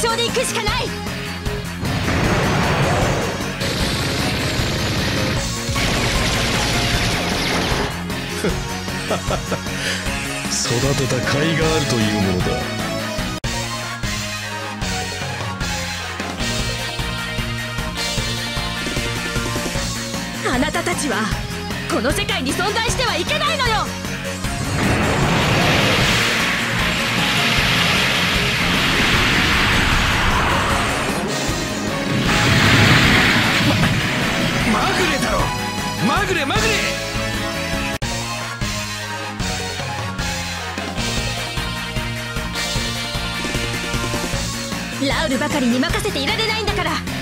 勝で行くしかない。 育てた甲斐があるというものだ。 あなたたちはこの世界に存在してはいけないのよ。 まぐれだろ、まぐれまぐれ。 ラウルばかりに任せていられないんだから。